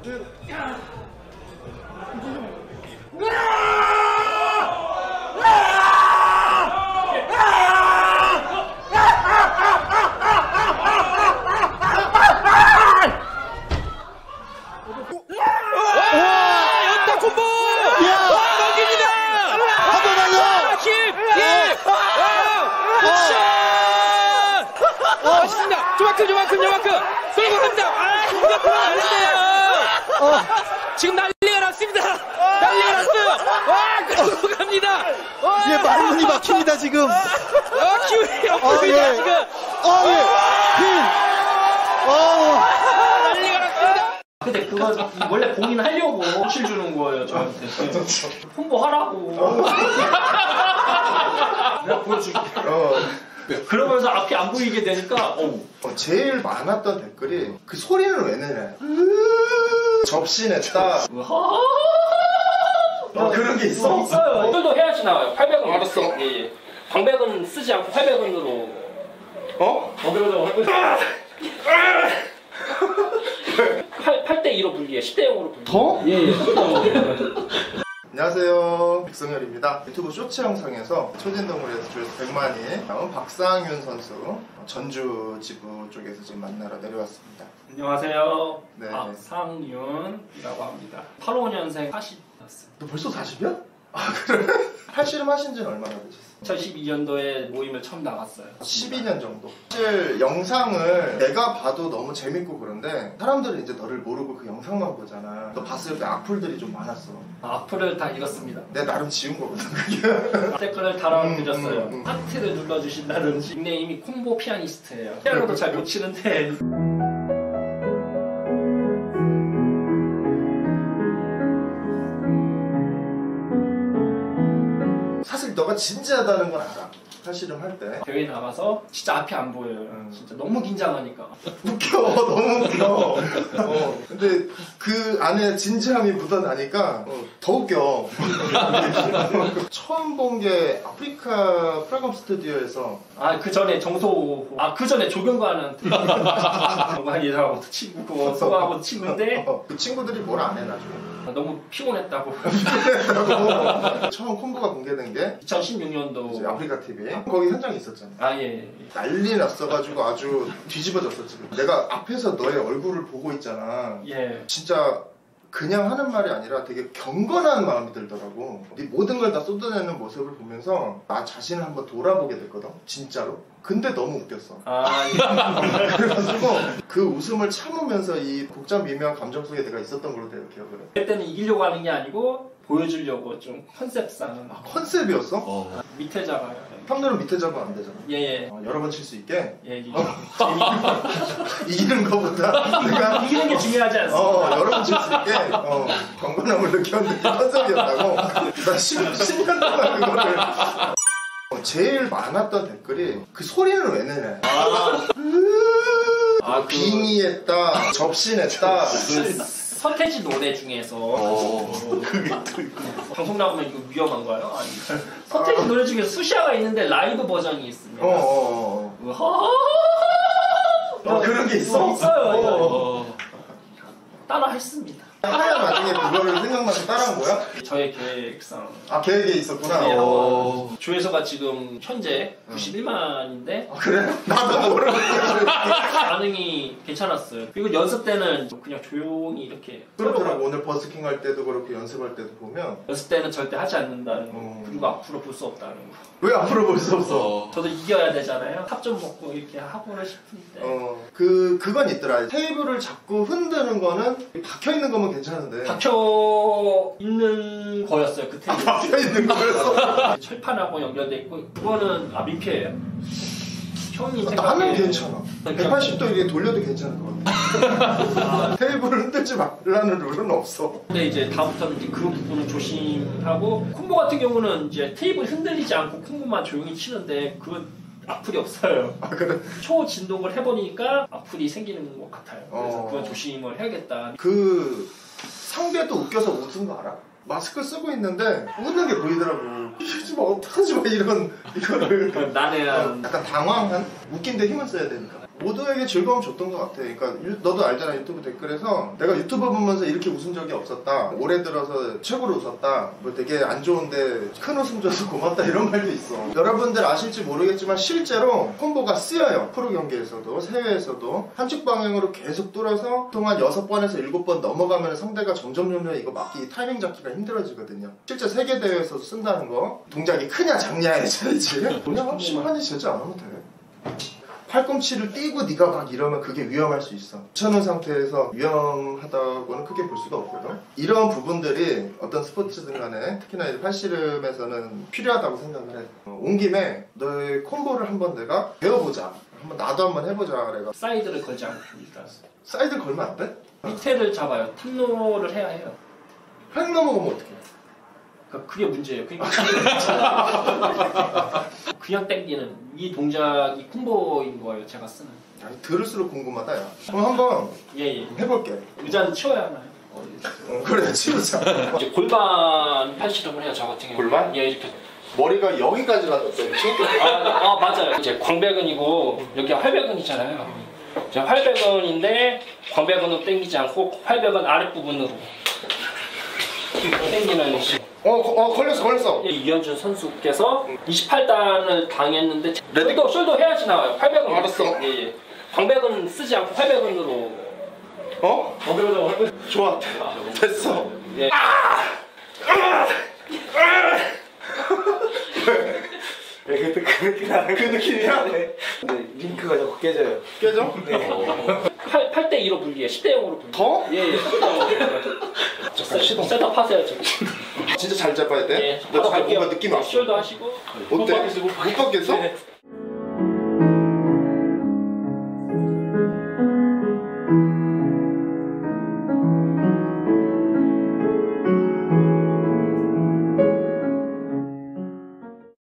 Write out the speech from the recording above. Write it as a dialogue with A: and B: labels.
A: 조마크 쏠고 갑니다. 공격으로 가는데요. 지금 난리가 났습니다. 난리가 났어요. 와, 끌고 갑니다.
B: 예, 말문이 막힙니다 지금.
A: 기운이 없습니다 지금. 난리가 났습니다. 근데 그거 원래 공인하려고 호실 주는 거예요 저한테. 홍보하라고. 내가 보여줄게. 그러면서 앞이 안 보이게 되니까
C: 제일 많았던 댓글이 그 소리는 왜 내냐, 접시 냈다, 그런 게 있어?
A: 있어요. 오늘도 해야지 나와요. 800원. 알았어. 예. 방백은 쓰지 않고 800원으로. 방백으로 8대2로 분리해. 10대0으로 분리해.
C: 더?
A: 예.
C: 안녕하세요, 백성열입니다. 유튜브 쇼츠 영상에서 초진동물에서 조회수 100만이 나온 박상윤 선수, 전주 지부 쪽에서 지금 만나러 내려왔습니다.
A: 안녕하세요.
C: 네.
A: 박상윤이라고 합니다. 85년생 40이었어요.
C: 너 벌써 40이야? 아, 그래? 팔씨름 하신 지는 얼마나 되셨어요?
A: 2012년도에 모임을 처음 나갔어요.
C: 12년 정도. 사실 영상을 내가 봐도 너무 재밌고 그런데 사람들은 이제 너를 모르고 그 영상만 보잖아. 너 봤을 때 악플들이 좀 많았어.
A: 악플을 다 읽었습니다.
C: 내가 나름 지운 거거든 그게.
A: 댓글을 달아드렸어요. 하트를 눌러주신다든지. 닉네임이 콤보 피아니스트예요. 피아노도 잘 못 치는데
C: 사실 너가 진지하다는 건 알아. 팔씨름 할 때
A: 대회 나가서 진짜 앞이 안 보여요. 진짜 너무 긴장하니까.
C: 웃겨. 너무 웃겨. 근데 그 안에 진지함이 묻어나니까 더 웃겨. 처음 본 게 아프리카 프라검 스튜디오에서.
A: 그 전에 정소. 그 전에 조경관한테 정관이라고 친구고 소하고 친구인데
C: 그 친구들이 뭘 안 해 나중에.
A: 너무 피곤했다고.
C: 처음 콤보가 공개된 게
A: 2016년도
C: 아프리카 TV. 거기 현장에 있었잖아.
A: 예.
C: 난리 났어가지고 아주 뒤집어졌어 지금. 내가 앞에서 너의 얼굴을 보고 있잖아.
A: 예.
C: 진짜 그냥 하는 말이 아니라 되게 경건한 마음이 들더라고. 네 모든 걸 다 쏟아내는 모습을 보면서 나 자신을 한번 돌아보게 됐거든. 진짜로. 근데 너무 웃겼어.
A: 예.
C: 그래가지고 그 웃음을 참으면서 이 복잡 미묘한 감정 속에 내가 있었던 걸로 내가 기억을 해.
A: 그때는 이기려고 하는 게 아니고 보여주려고 좀 컨셉상.
C: 컨셉이었어?
A: 밑에 잡아요.
C: 탐들은 밑에 잡으면 안 되잖아.
A: 예.
C: 여러 번 칠 수 있게.
A: 예.
C: 이기는 거보다 내가
A: 이기는 게 중요하지 않습니다.
C: 여러 번 칠 수 있게 경건함을 느꼈는데 컨셉이었다고. 나 10년 동안 그거를. 제일 많았던 댓글이 그 소리는 왜 내냐, 빙의했다, 접시 냈다.
A: 서태지 노래 중에서
B: 그게 또 있고.
A: 방송 나오면 이거 위험한가요? 아니, 서태지 노래 중에 수샤가 있는데 라이브 버전이 있습니다.
C: 그런 게 있어?
A: 있어요. 따라 했습니다.
C: 하야 나중에 그거를 생각나서 따라한 거야?
A: 저의 계획상.
C: 계획에 있었구나.
A: 네. 조회수가 지금 현재 91만인데
C: 그래? 나도 모르고.
A: 반응이 괜찮았어요. 그리고 연습 때는 그냥 조용히 이렇게.
C: 그렇더라고. 오늘 버스킹 할 때도 그렇고 연습할 때도 보면
A: 연습 때는 절대 하지 않는다는 거. 그리고 앞으로 볼 수 없다는 거.
C: 왜 앞으로 볼 수 없어?
A: 저도 이겨야 되잖아요. 탑 좀 먹고 이렇게 하고는 싶은데.
C: 그건 있더라. 테이블을 자꾸 흔드는 거는 박혀 있는 거면 괜찮은데.
A: 박혀 있는 거였어요 그 테이블.
C: 박혀 있는 거였어.
A: 철판하고 연결돼 있고 그거는 민폐예요. 형님
C: 나는 괜찮아. 180도 이게 돌려도 괜찮을 것 같아. 테이블을 흔들지 말라는 룰은 없어.
A: 근데 이제 다음부터는 이제 그 부분은 조심하고, 콤보 같은 경우는 이제 테이블 흔들리지 않고 콤보만 조용히 치는데 그건 악플이 없어요.
C: 그래?
A: 초진동을 해보니까 악플이 생기는 것 같아요. 그래서 그건 조심을 해야겠다.
C: 그 상대도 웃겨서 웃은 거 알아? 마스크 쓰고 있는데 웃는 게 보이더라고. 이러지 마, 어떡하지 마, 이거를.
A: 난해한.
C: 약간 당황한? 웃긴데 힘을 써야 되니까. 모두에게 즐거움 줬던 것 같아. 그러니까 너도 알잖아, 유튜브 댓글에서 내가 유튜브 보면서 이렇게 웃은 적이 없었다, 올해 들어서 최고로 웃었다, 뭐 되게 안 좋은데 큰 웃음 줘서 고맙다, 이런 말도 있어. 여러분들 아실지 모르겠지만 실제로 콤보가 쓰여요. 프로 경기에서도 해외에서도 한쪽 방향으로 계속 뚫어서 동안 6번에서 7번 넘어가면 상대가 점점 이거 막기 타이밍 잡기가 힘들어지거든요. 실제 세계대회에서도 쓴다는 거. 동작이 크냐 작냐에 차이지. 그냥 심하니 제지 않으면 돼. 팔꿈치를 띄고 네가 막 이러면 그게 위험할 수 있어. 쳐놓은 상태에서 위험하다고는 크게 볼 수가 없거든. 이런 부분들이 어떤 스포츠든 간에 특히나 이제 팔씨름에서는 필요하다고 생각을 해. 온 김에 너의 콤보를 한번 내가 배워보자. 나도 한번 해보자. 그래가
A: 사이드를 걸지 않고 일단
C: 사이드 걸면 안 돼?
A: 밑에를 잡아요. 탑로를 해야 해요.
C: 획 넘어가면 어떡해?
A: 그게 문제예요. 그냥 땡기는 이 동작이 콤보인 거예요. 제가 쓰는.
C: 아니, 들을수록 궁금하다 야. 그럼 한번
A: 예.
C: 해볼게.
A: 의자는 치워야 하나요?
C: 그래, 치우자.
A: 이제 골반 팔씨름을 해요. 저 같은 경우.
C: 골반?
A: 예, 이렇게.
C: 머리가 여기까지 가졌어, 이렇게?
A: 맞아요. 이제 광배근이고 여기가 활배근이잖아요. 이제 활배근인데 광배근으로 당기지 않고 활배근 아랫부분으로 당기는 식.
C: 걸렸어.
A: 이현준 선수께서 28단을 당했는데 숄더 해야지 나와요. 활배근.
C: 알았어.
A: 예. 광배근 쓰지 않고 활배근으로. 활배근.
C: 좋아. 됐어.
A: 예.
B: 그때 그 느낌이야.
C: 그 느낌이야?
B: 근데 링크가 자꾸 깨져요.
C: 깨져?
B: 네.
A: 8대 2로 분리해. 10대 0으로 분리해.
C: 더?
A: 예.
C: 시동.
A: 셋업 하세요 지금.
C: 진짜 잘 잡아야 돼?
A: 예.
C: 너
A: 바로
C: 지금
A: 갈게요.
C: 뭔가 느낌 왔어.
A: 숄더 하시고.
C: 어때? 못 받겠어?
A: 네.